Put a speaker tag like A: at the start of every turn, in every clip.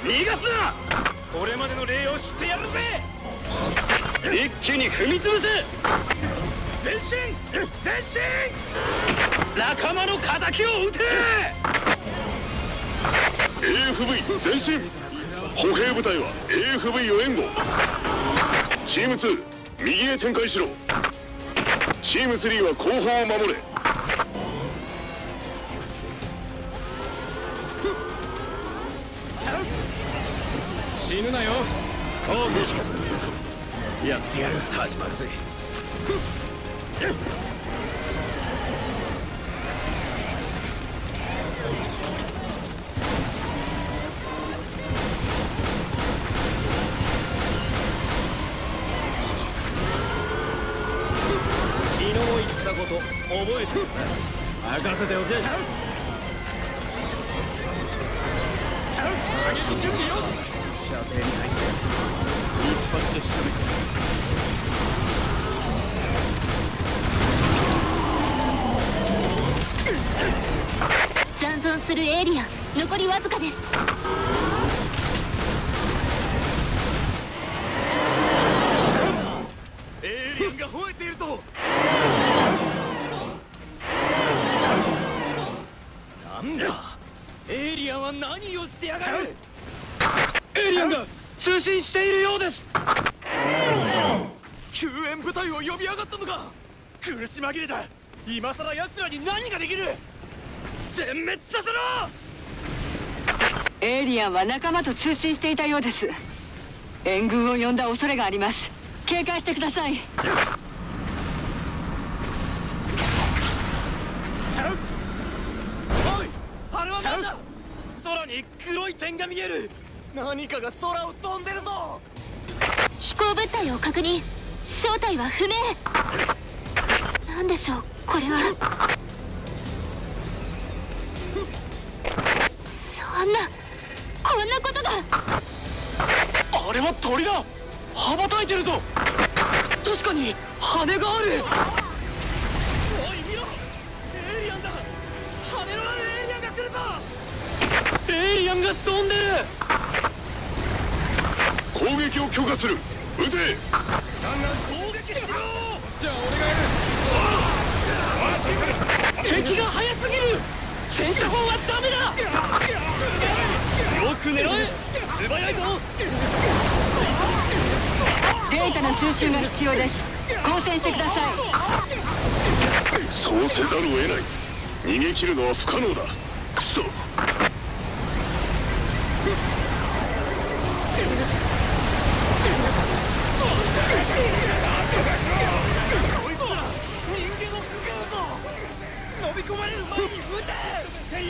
A: 逃がすな。
B: これまでの礼を知ってやるぜ。
A: 一気に踏み潰せ。
B: 前進前進。
A: 仲間の敵を撃て。
C: AFV 前進。歩兵部隊は AFV を援護。チーム2右へ展開しろ。チーム3は後方を守れ。
B: 死ぬなよ。攻撃か。やってやる。始まるぜ。昨日言ったこと覚えてるな。任せておけ。射撃準備よし。射程に入って一発で仕留めて。
D: 残存するエイリアン残りわずかです。
B: エイリアンが吠えているぞ。なんだエイリアンは何をしてやがる。
A: エイリアンが通信しているようです。
B: 救援部隊を呼び上がったのか。苦し紛れだ。今さら奴らに何ができる。全滅させろ。
E: エイリアンは仲間と通信していたようです。援軍を呼んだ恐れがあります。警戒してください。
B: おい、あれは何だ。空に黒い点が見える。何かが空を飛んでるぞ。
D: 飛行物体を確認。正体は不明。何でしょうこれは。そんなこんなことが。
A: あれは鳥だ。羽ばたいてるぞ。確かに羽がある。
B: おい見ろ。エイリアンだ。羽のあるエイリアンが来るぞ。
A: エイリアンが飛んでる。
C: 攻撃を許可する。撃て。
B: ガンガン攻撃しろ。じゃあ俺がやる。
A: 敵が速すぎる。戦車砲はダメだ。
B: よく狙え。素早いぞ。
E: データの収集が必要です。交戦してください。
C: そうせざるを得ない。逃げ切るのは不可能だ。クソ。こ
B: いつら人間を食うぞ。飲み込まれる前に撃てっていう。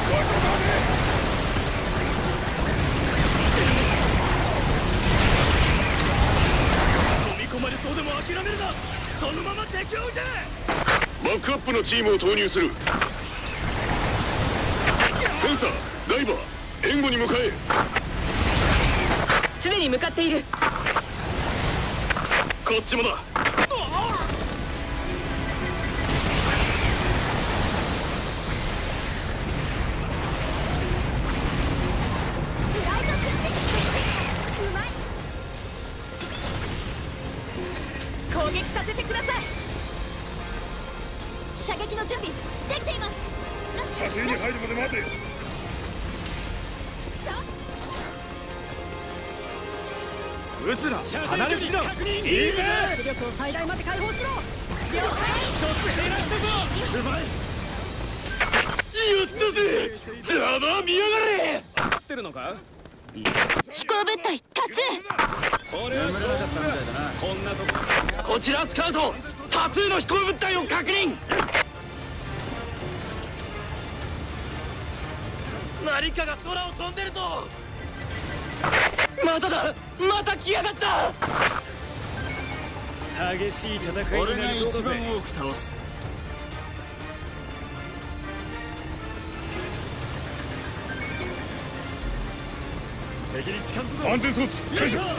B: 飲み込まれそうでも諦めるな。そのまま敵を撃て。
C: バックアップのチームを投入する。フェンサー、ダイバー、援護に向かえ。
E: 常に向かっている。
A: こっちもだ。
D: 攻撃させてください。射撃の準備できています。
C: 射程に入るまで待て。
B: 撃つな。離れすぎだ。いいぜ。
E: 出力を最大まで解放しろ。
B: 一つ減らしたぞ。うまい。
A: やったぜ。ざま見やがれ。
B: ってるのか。
D: 飛行物体多数。
B: これは眠らなかったみたいだな。こんなとこ。
A: こちらスカウト。多数の飛行物体を確認。
B: 何かが空を飛んでるぞ。
A: まただ。また来やがった。
B: 激しい戦いになりそうだぜ。俺が一番多く倒す。敵に近づくぞ。
C: 安全装置解除。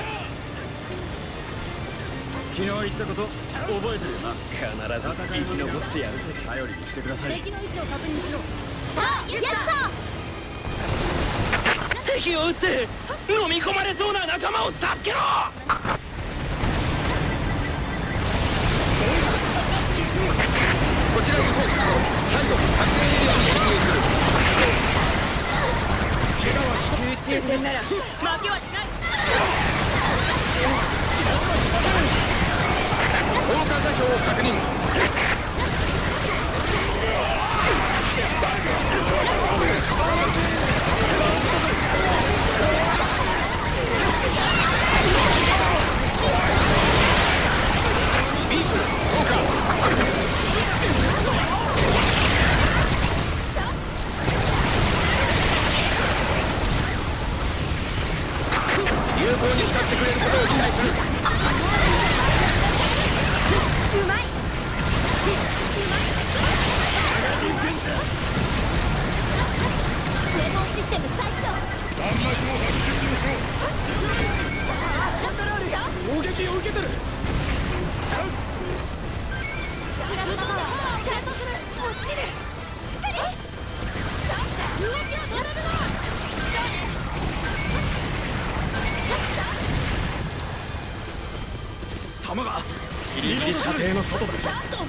B: 昨日言ったこと覚えてるよな。必ず生き残ってやるぜ。頼りにしてください。
D: 敵の位置を確認しろ。さあ、イエスさん。
B: 敵を撃って飲み込まれそうな仲間を助けろ。
F: こちら輸送機再度作戦エリアに侵入する。
G: 空中戦なら負けはしない。
F: 砲火座標を確認。ビープ砲火。有効に使ってくれることを期待する。
G: うまい。冷房システム再起動。
B: 攻撃を受けてる。
G: プラズマはチャートする。落ちる。しっかり。動きを止めるな。
B: 弾がギリギリ射程の外だ。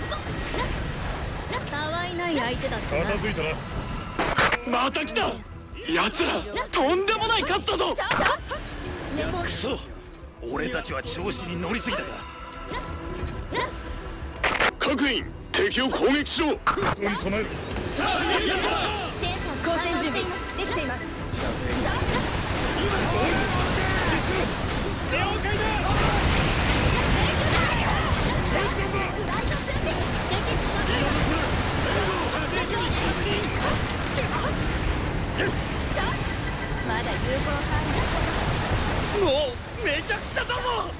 G: たわいない相手だったな。
B: 片付いたな。
A: また来た。奴らとんでもない数だぞ。
B: くそ、俺たちは調子に乗りすぎたか。
C: 各員敵を攻撃しろ。
B: に備える。
G: 交戦準備できています。
B: 了解だ。
G: まだ有効範囲。
B: もうめちゃくちゃだぞ。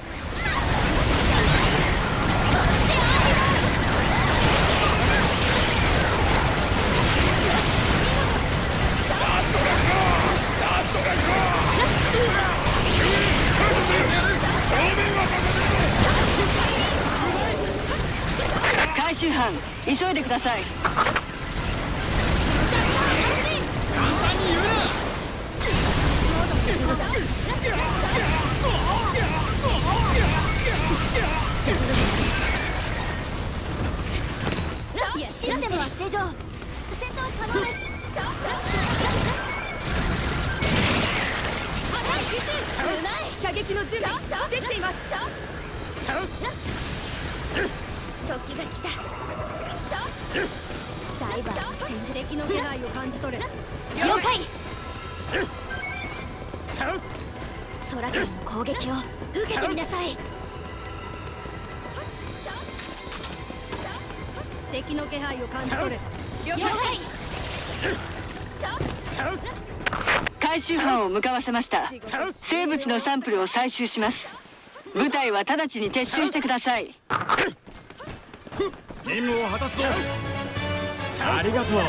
E: 回収班急いでください。
G: いや、システムは正常。戦闘可能です。うまい。射撃の準備できています。時が来た。ダイバーの戦時的の気配を感じ取れ。了解。空からの攻撃を受けてみなさい。敵の気配を感じ取れ。了解。
E: 回収班を向かわせました。生物のサンプルを採集します。部隊は直ちに撤収してください。
B: 任務を果たすぞ。ありがとう。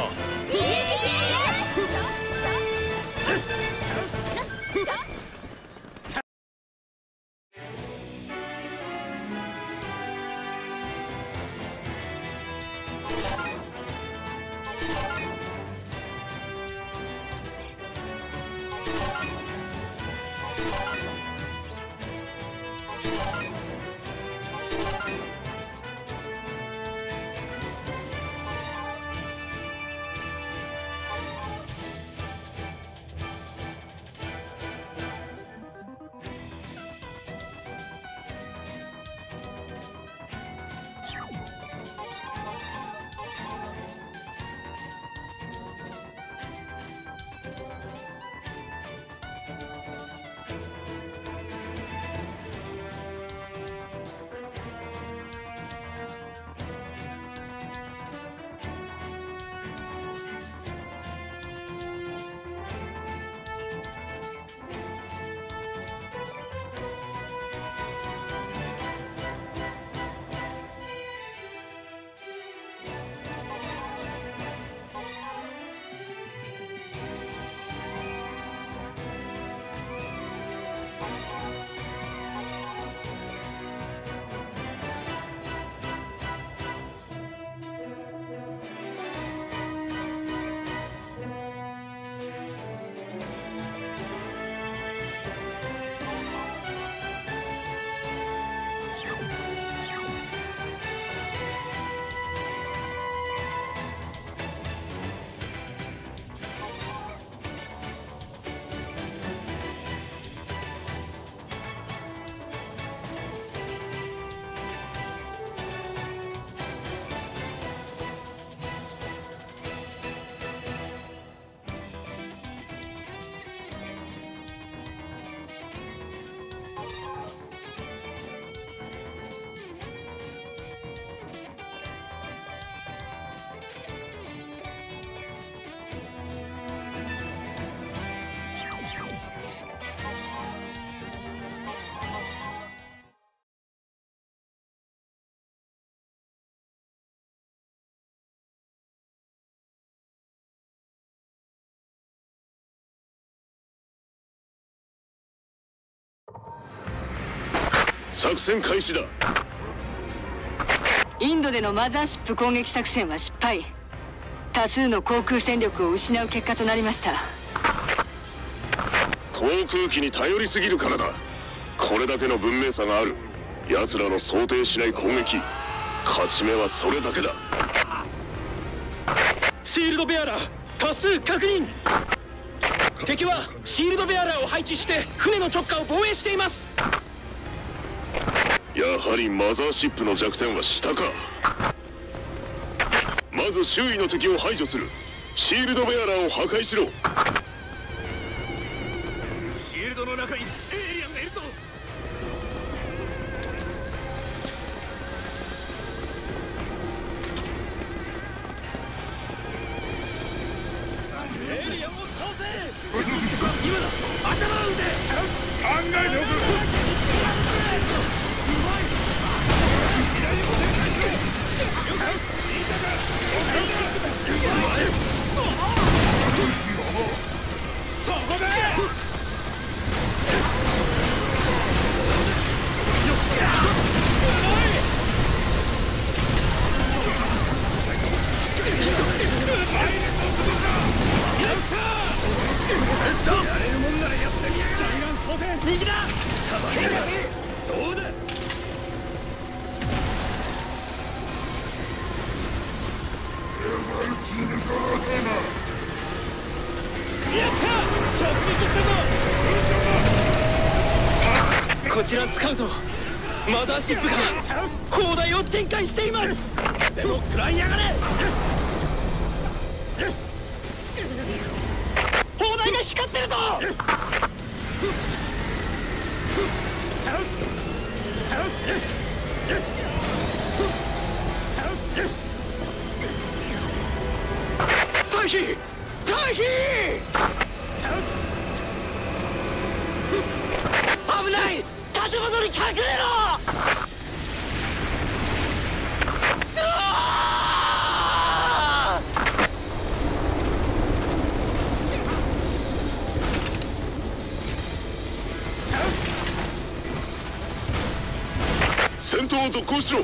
C: 作戦開始だ。
E: インドでのマザーシップ攻撃作戦は失敗。多数の航空戦力を失う結果となりました。
C: 航空機に頼りすぎるからだ。これだけの文明差がある奴らの想定しない攻撃、勝ち目はそれだけだ。
A: シールドベアラー多数確認。敵はシールドベアラーを配置して船の直下を防衛しています。
C: やはりマザーシップの弱点は下か。まず周囲の敵を排除する。シールドベアラーを破壊しろ。
B: シールドの中にエイリアンがいるぞ。エイリアンを倒せ。今だ、頭を撃て。考えておく。そこで。やれるもんならやってみやがれ。弾丸装填右だ。どうだ。やった！直撃したぞ。
A: こちらスカウト、マザーシップが砲台を展開しています。
B: でも食らいやがれ。
A: 砲台が光ってるぞ。退避！退避！危ない！建物に隠れろ！
C: 戦闘を続行しろ。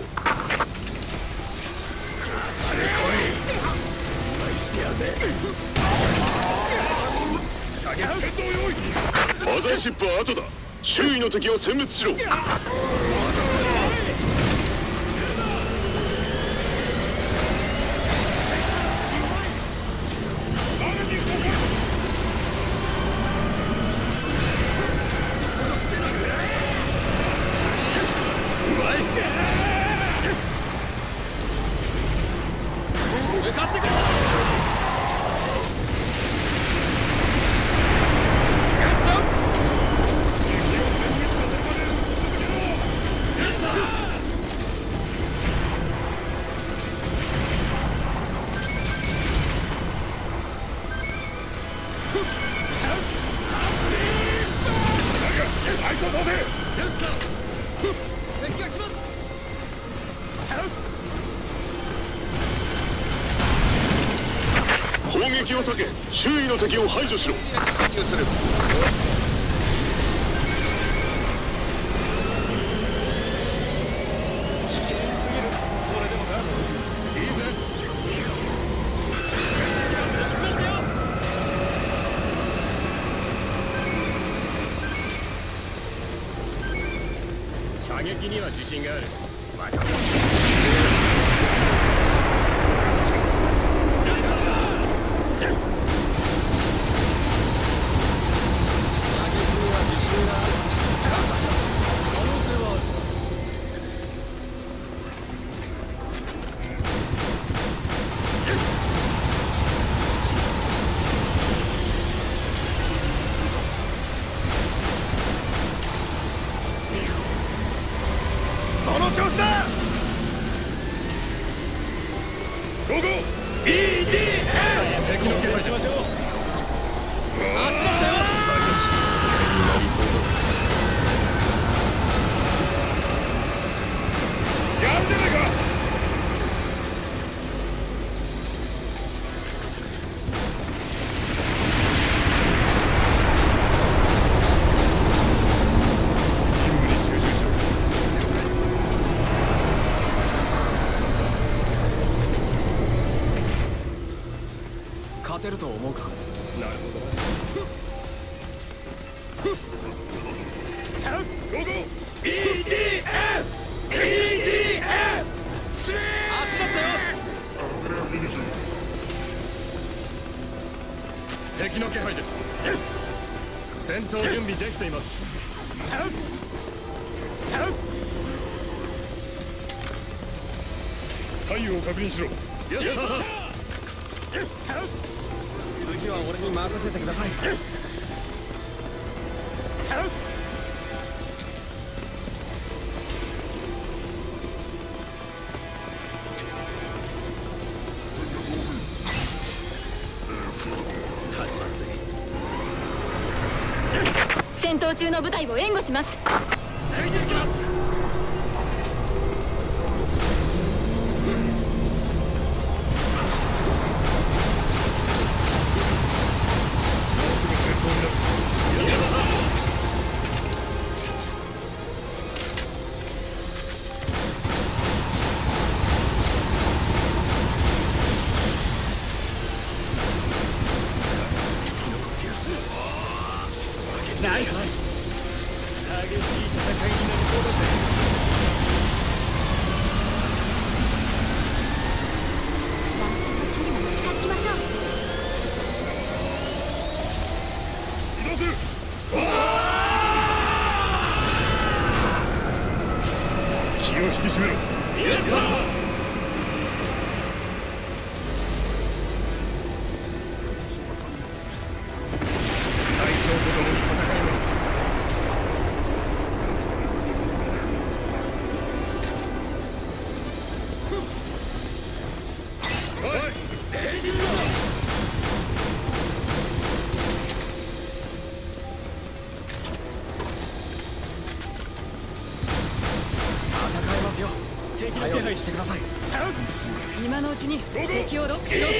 C: マザーシップは後だ。周囲の敵を殲滅しろ。
B: 向かってくる。
C: 砲撃を避け、周囲の敵を排除しろ。
F: 侵入する。
B: 射撃には自信がある。任せろ。その調子だ。ゴーゴー EDA。 敵の蹴飛ばしましょう。足だったよ。やるでないか。任務に集中しろ。 勝てると思うか。なるほどな。ゴーゴー EDF 集まったよ。敵の気配です。戦闘準備できています。左右を確認しろ。次は俺に任せてください。
E: 戦闘中の部隊を援護します。
B: 追従します。ナイス。激しい戦いになりそうだぜ。
G: 段差の距離まで近づきましょう。
B: 移動する。気を引き締めろ。イエスサー。敵の気配してください。
E: 今のうちに敵をロックしろ。
B: 前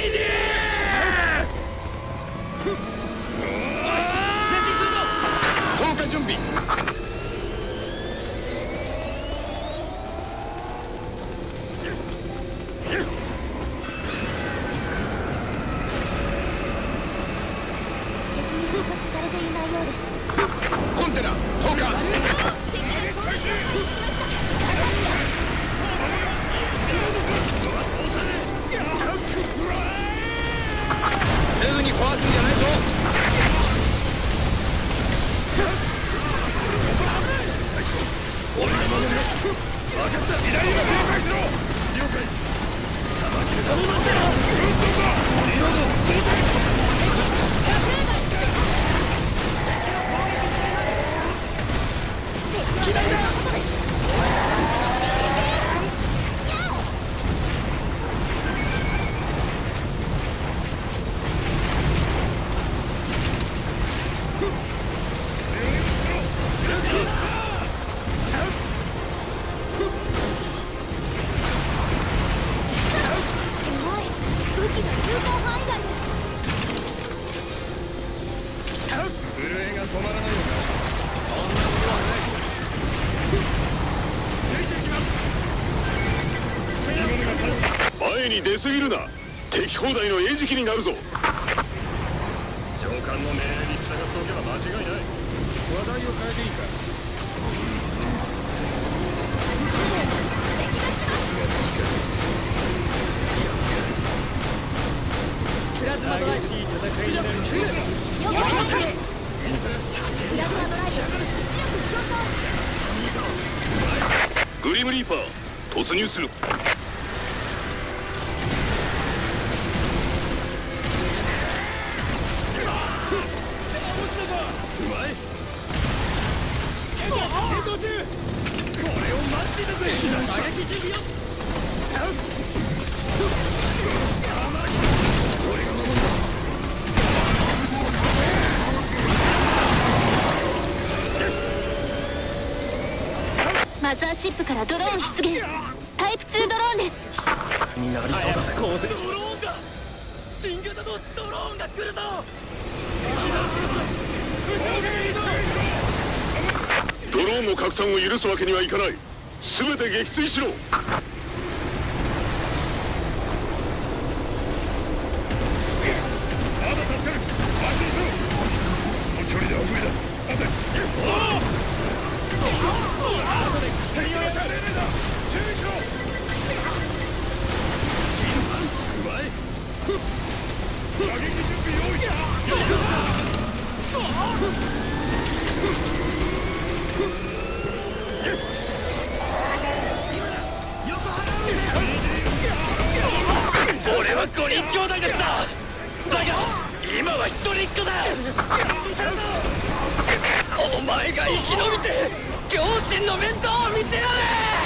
B: 進するぞ。
F: 投下準備。
G: 敵に封鎖されていないようです。
F: コンテナ投下。すぐに壊すんじゃないぞ。
B: 俺が守る。分かった。依頼を了解しろ。了解。頼ませろ。リロード。左だ。
C: 前に出すぎるな。敵砲台の餌食になるぞ。
B: 上官の命令に従っておけば間違いない。話題を変えていいか。
E: プラズマドライブ出力9。
G: プラズマドライブ出力上昇。
C: グリムリーパー突入する。
B: 戦闘中。これを待っていたぜ。打撃準備よ。俺が守る。
D: マザーシップからドローン出現。タイプ2ドローンです。
B: になりそうだぜ。ドローンが。新型のドローンが来るぞ。
C: ドローンの拡散を許すわけにはいかない。全て撃墜しろ。
A: 俺は5人兄弟だった。だが今は1人っ子だ。お前が生き延びて両親の面倒を見てやれ。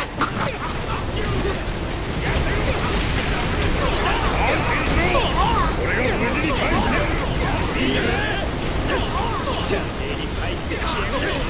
C: 俺が無事に返してやる。
A: 射程に入って消えろ。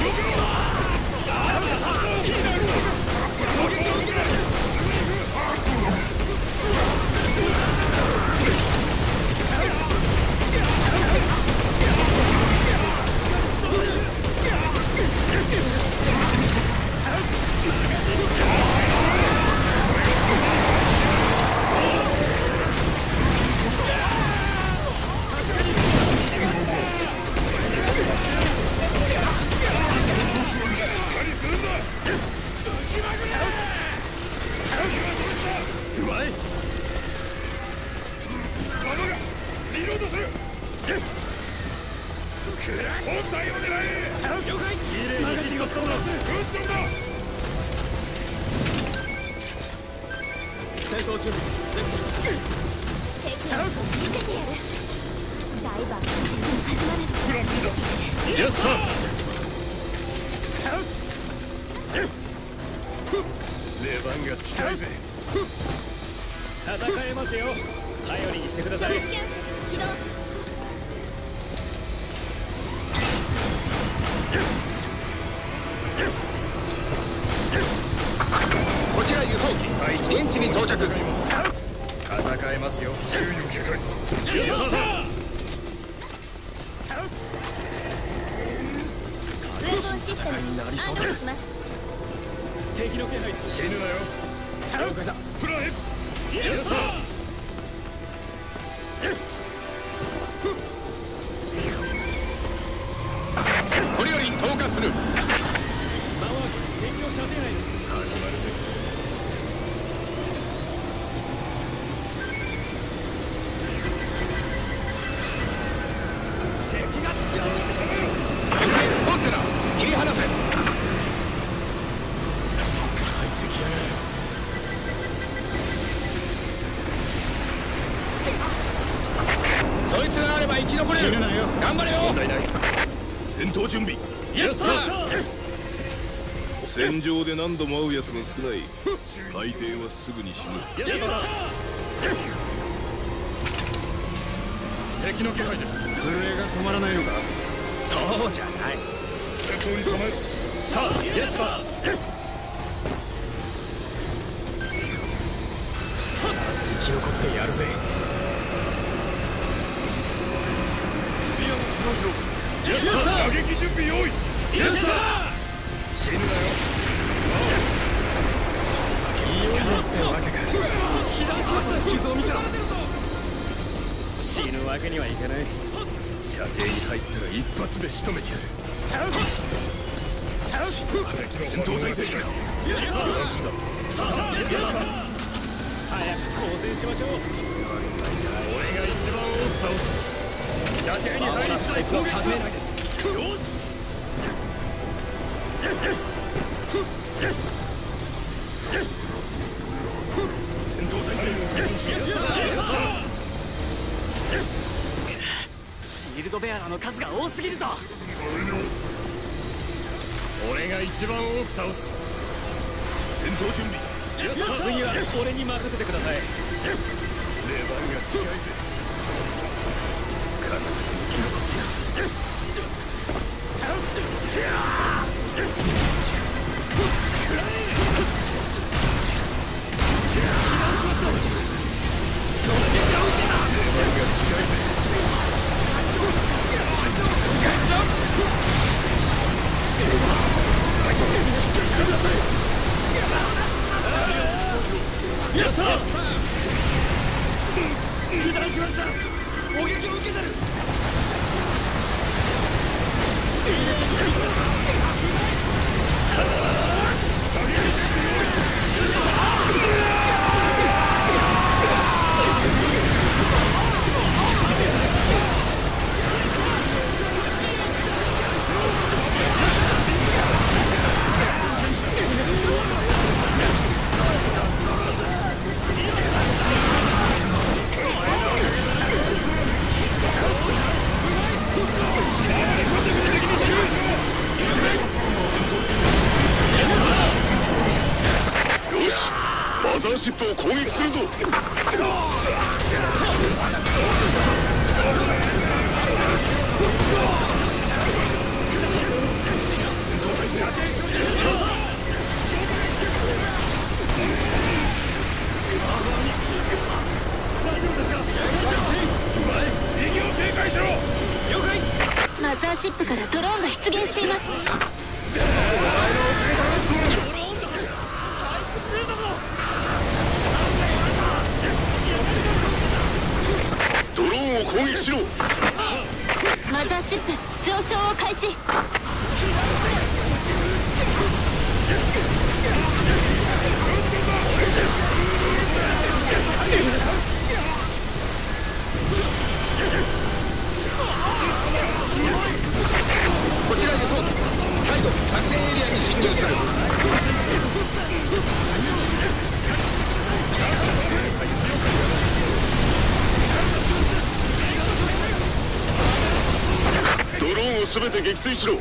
A: 戦えますよ。頼りにしてください。
F: こちら輸送機、現地に到着。
C: 戦えますよ。周囲を警戒。
G: ウェポンシステム安堵します。
A: 敵の気配。
C: 死ぬなよ。
A: 了解だ。
C: プラン X。
A: イエスサー。
F: これより投下する。
A: マワーク敵の射程内です。
C: 始まるぜ。
A: 敵が隙を見せてくれ。
F: コンテナ切り離せ。そいつがあれば生き残れる。頑張れよ。
C: 問題ない。戦闘準備。
A: イエスサー。
C: 戦場で何度も会うやつが少ない。大抵はすぐに死ぬ。
A: イエスサー。
C: 敵の気配です。
A: 震えが止まらないのか。そうじゃない。
C: 戦闘に備えろ。
A: さあ、イエスサー。生き残ってやるぜ。
C: スピアの主導しろ。
A: イエスサー。
C: 射撃準備用意。
A: イエスサー。
C: 死ぬなよ。
A: いいかなってわけか。被弾します。傷を見せろ。死ぬわけにはいかない。
C: 射程に入ったら一発で仕留めてやる。戦闘態勢だ。
A: 早く交戦しましょう。
C: 俺が一番多く倒す。射程に入り次第攻撃だ。よし。戦闘態勢。
A: シールドベアラーの数が多すぎるぞ。
C: 俺が一番多く倒す。戦闘準備。
A: 次は俺に任せてください。
C: 出番が近いぜ。必ず生き残ってやるぜ。
A: 油断します。
C: シップを攻撃するぞ。
D: マザーシップからドローンが出現しています。
C: ドローンを攻撃しろ。
D: マザーシップ上昇を開始。
F: こちら輸送機、再度作戦エリアに侵入する。
C: ドローンを全て撃墜しろ。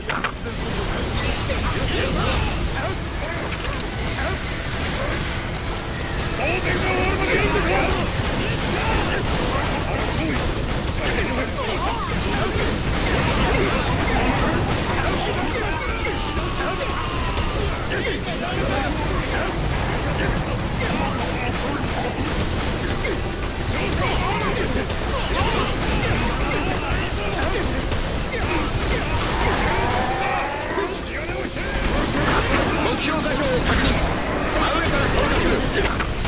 F: 目標座標を確認。真上から投下する。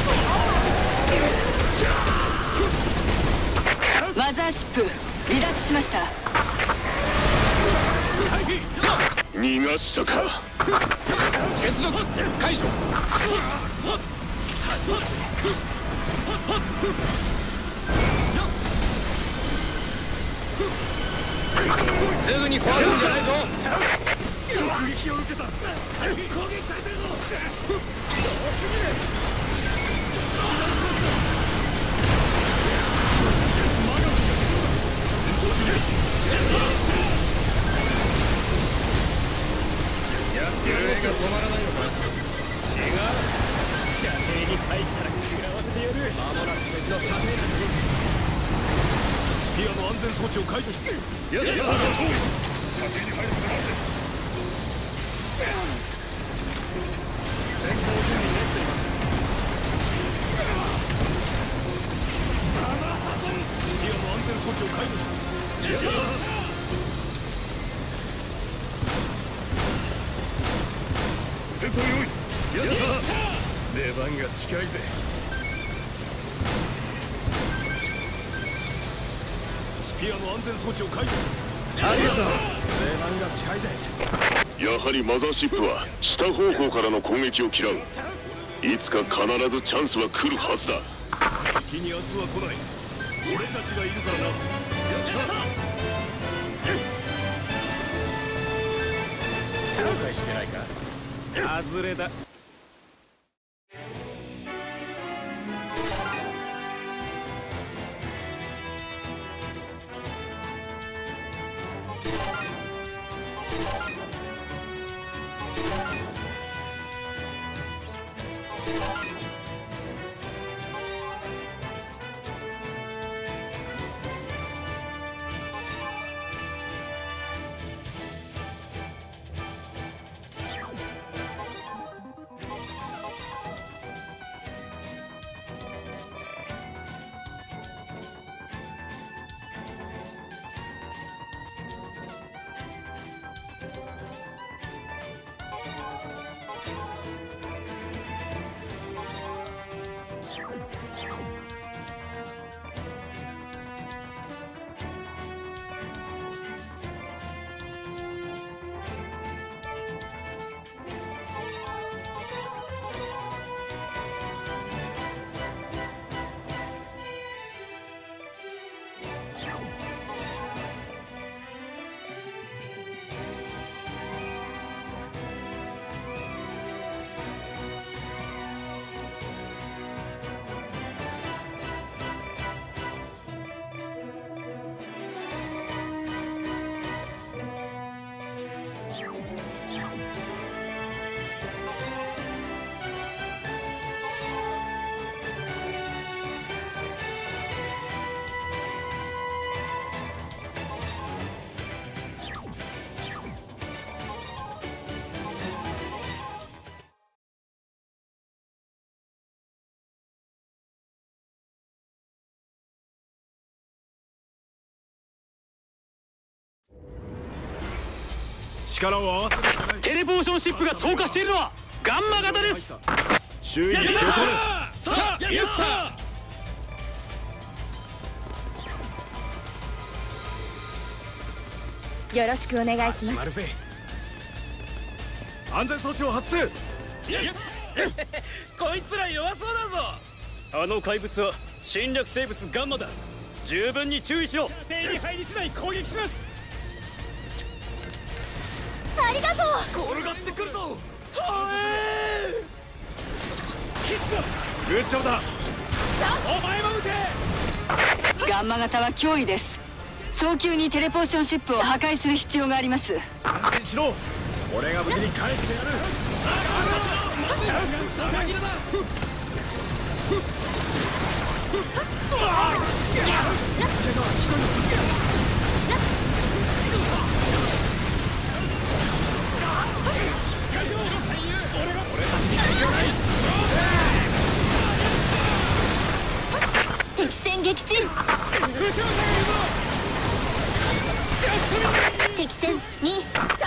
E: マザーシップ離脱しました。
C: 逃がしたか。
F: 接続解除。すぐに壊すんじゃないぞ。
B: 直撃を受けた。攻撃されてるぞ。
F: やってる絵が止まらないのか。
B: 違う。射程に入ったら食らわせてやる。
F: 間もなく敵の射程内に。
B: スピアの安全装置を解除して。やった。射程に入ることなんで。戦闘準備できています。スピアの安全装置を解除した。やった。戦闘用意。やった。出番が近いぜ。スピアの安全装置を解除した。ありがとう。出番が近いぜ。
C: やはりマザーシップは下方向からの攻撃を嫌う。いつか必ずチャンスは来るはずだ。
B: 敵に明日は来ない。俺たちがいるからな。やった。後悔してないか。外れだ。 力を合わせるしかない。
A: テレポーションシップが投下しているのはガンマ型です。
B: 周囲に気を取れ。さあイエスサ
G: ー。よろしくお願いします。
B: 安全装置を発生。
A: こいつら弱そうだぞ。あの怪物は侵略生物ガンマだ。十分に注意しろ。射程に入り次第攻撃します。
G: ありがとう。
B: 転がってくるぞ。ヒット。グッジョブだ。お前も撃て。
E: ガンマ型は脅威です。早急にテレポーションシップを破壊する必要があります。
B: 安心しろ。俺が無事に返してやる。
D: 敵戦撃沈。敵戦2。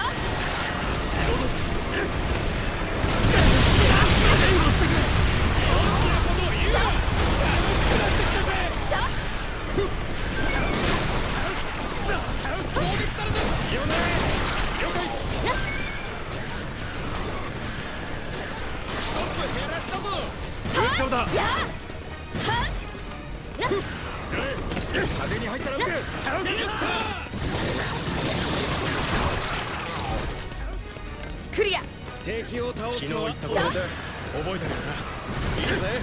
B: グッジョブだ。射程に入ったら撃て。
G: クリア。
A: 敵を倒すのは
B: 昨日言ったことで覚えてるよな。いいぜ。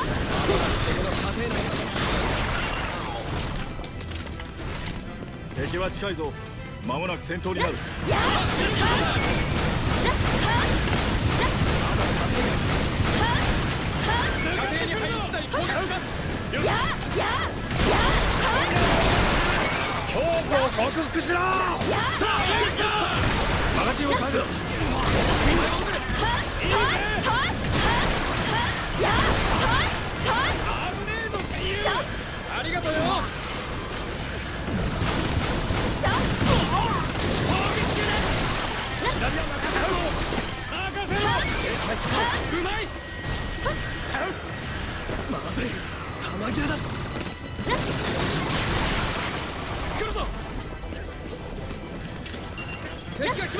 B: 敵は近いぞ。間もなく戦闘になる。
A: 射程に入り次第攻撃します。
B: よし。恐怖を克服しろ。さあマガジンを返す。
A: ありがとうよ。うまい。
B: まずい。弾切れだ。
A: 来るぞ。敵が来ます。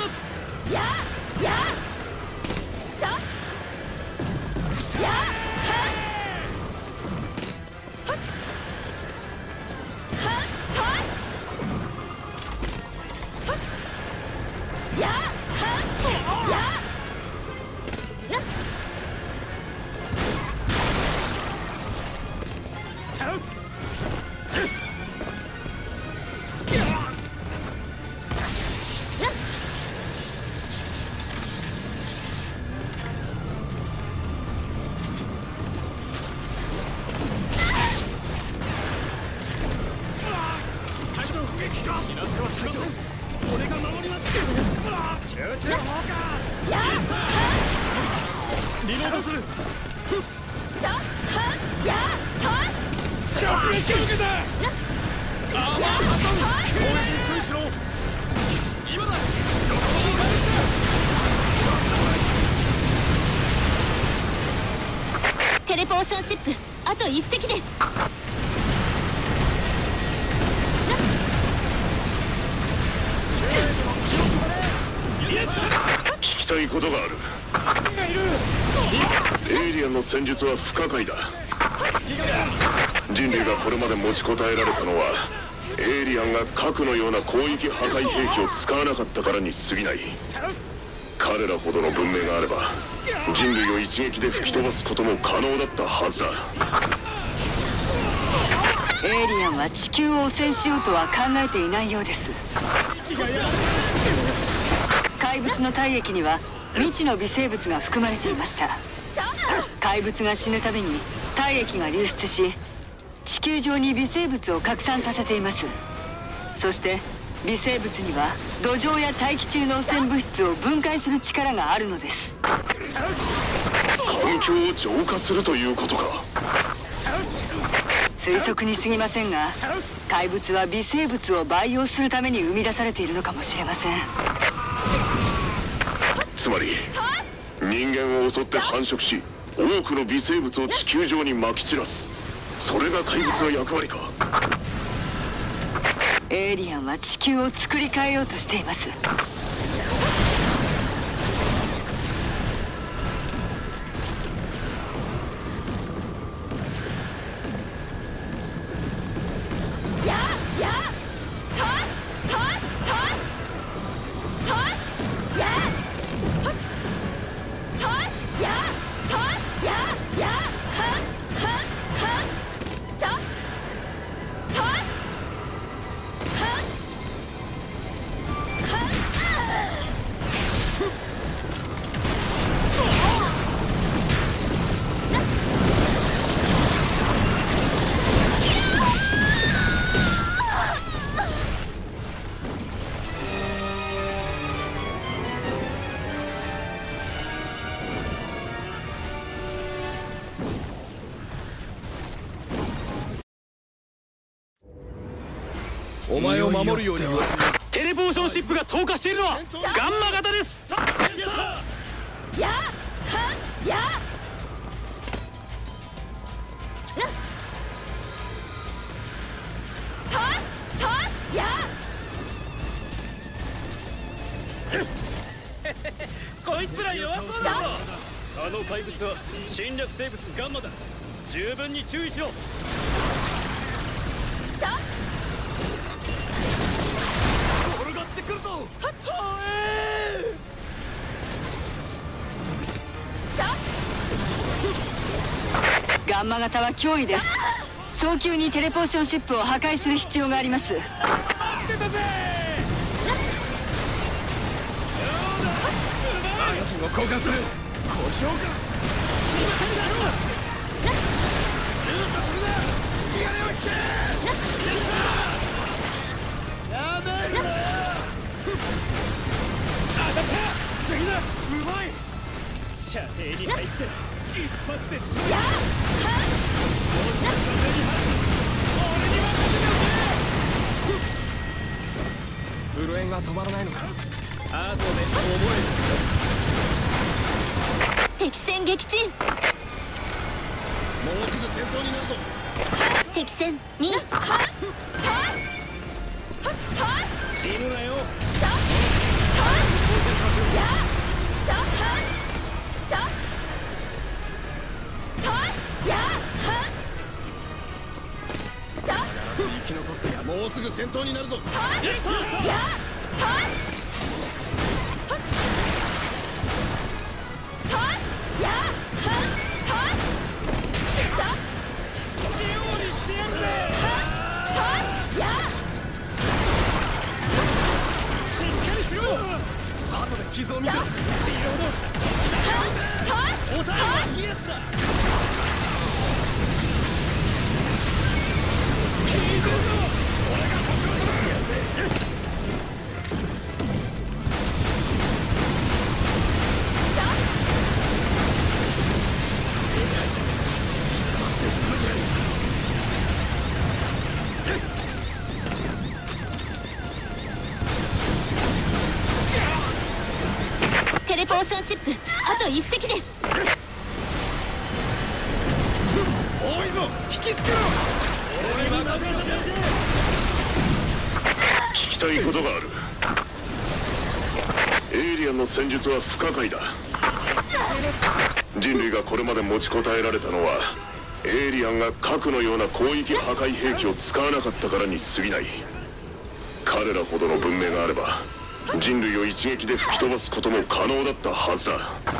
B: リロードする。
A: 直撃を受けた。
B: 攻撃に注意しろ。
A: 今だ。
D: テレポーションシップあと1隻です。
C: 聞きたいことがある。エイリアンの戦術は不可解だ。人類がこれまで持ちこたえられたのはエイリアンが核のような広域破壊兵器を使わなかったからに過ぎない。彼らほどの文明があれば人類を一撃で吹き飛ばすことも可能だったはずだ。
E: エイリアンは地球を汚染しようとは考えていないようです。怪物の体液には未知の微生物が含まれていました。怪物が死ぬたびに体液が流出し地球上に微生物を拡散させています。そして微生物には土壌や大気中の汚染物質を分解する力があるのです。
C: 環境を浄化するということか。
E: 推測に過ぎませんが怪物は微生物を培養するために生み出されているのかもしれません。
C: つまり人間を襲って繁殖し多くの微生物を地球上にまき散らす、それが怪物の役割か。
E: エイリアンは地球を作り変えようとしています。
B: お前を守るように言われている。
A: テレポーションシップが投下しているのはガンマ型です。
B: こいつら弱そうだぞ。あの怪物は侵略生物ガンマだ。十分に注意しろ。転がってくるぞ。
E: ガンマ型は脅威です。早急にテレポーションシップを破壊する必要があります。
B: 待ってたぜ。マガジンを交換する。故障か。やめろ。当たった。次だ。うまい。射程に入って一発で仕留める。震えが止まらないのか。あとで覚
D: える。敵戦撃沈。
B: もうすぐ戦闘になるぞ。
D: 敵戦2。
B: 死ぬなよ。生き残ってや。もうすぐ戦闘になるぞ。後で傷を見せろ。リロード。おたえはイエスだ。行こうぞ。俺が補償してやるぜ。
D: テレポーションシップあと1隻です。
B: 多いぞ。引きつけろ。
C: 聞きたいことがある。エイリアンの戦術は不可解だ。人類がこれまで持ちこたえられたのはエイリアンが核のような広域破壊兵器を使わなかったからに過ぎない。彼らほどの文明があれば人類を一撃で吹き飛ばすことも可能だったはずだ。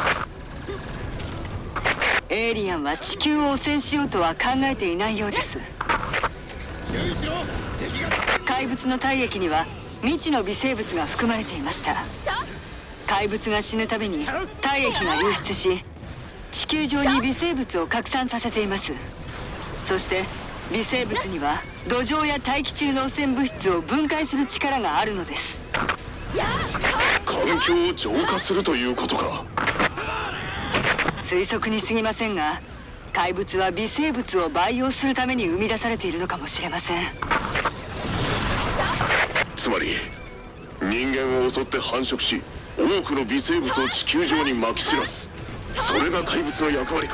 E: エイリアンは地球を汚染しようとは考えていないようです。
B: 注意しろ。敵が。
E: 怪物の体液には未知の微生物が含まれていました。怪物が死ぬたびに体液が流出し地球上に微生物を拡散させています。そして微生物には土壌や大気中の汚染物質を分解する力があるのです。
C: 環境を浄化するということか。
E: 推測に過ぎませんが怪物は微生物を培養するために生み出されているのかもしれません。
C: つまり人間を襲って繁殖し多くの微生物を地球上にまき散らす。それが怪物の役割か。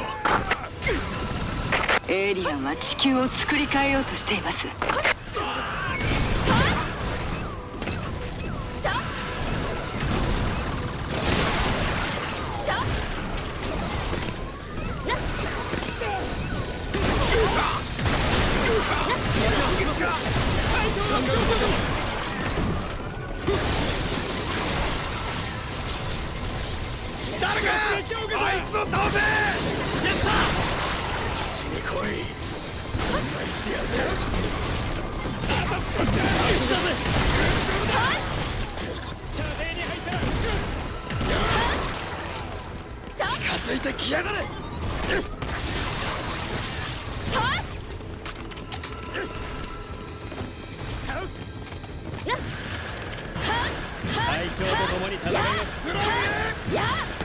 E: エイリアンは地球を作り変えようとしています。
B: 誰かあいつを倒せ。やった。死に来い。案内してやるぜ。当たっちまった。あいつだぜ。射程に入った。近づいてきやがれ。隊長と共に戦います。や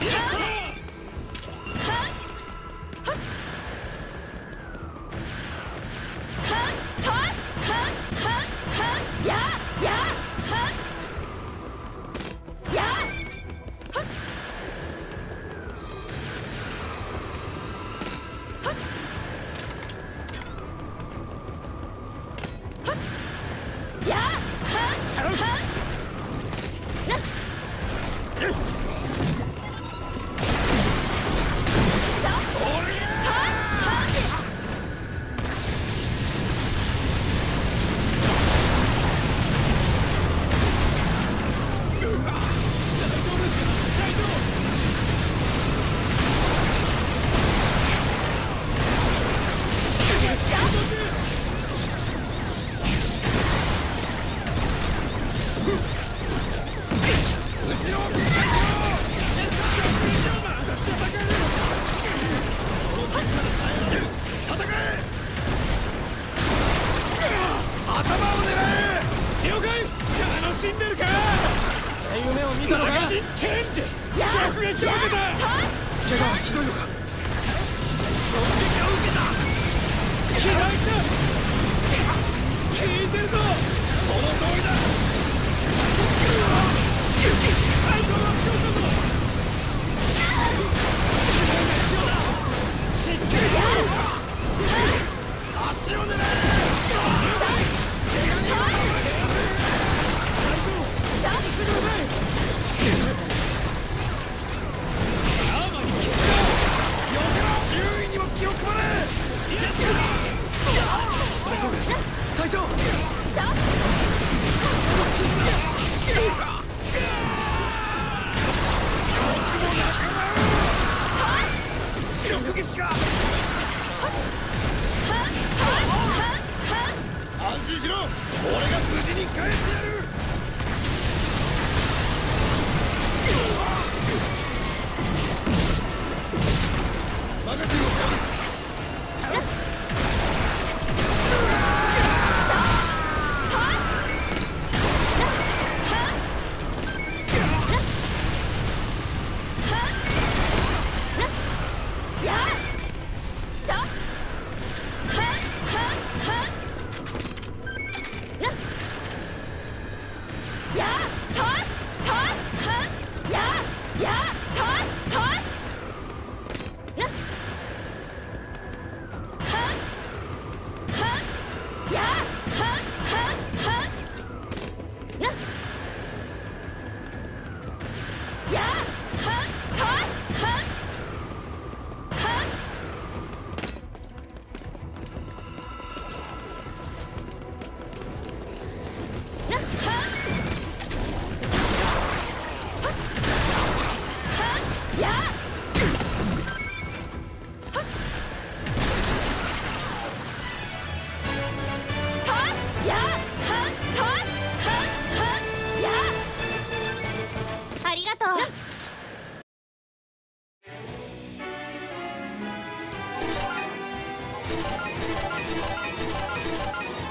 G: ありがとう。